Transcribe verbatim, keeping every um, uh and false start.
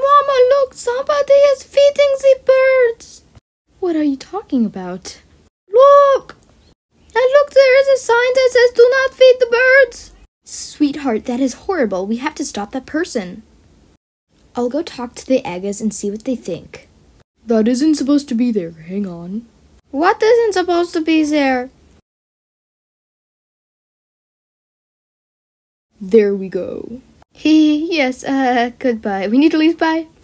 Mama, look, somebody is feeding the birds. What are you talking about? Look! And look, there is a sign that says, do not feed the birds. Sweetheart, that is horrible. We have to stop that person. I'll go talk to the Eggas and see what they think. That isn't supposed to be there. Hang on. What isn't supposed to be there? There we go. He, yes, uh, goodbye. We need to leave, bye.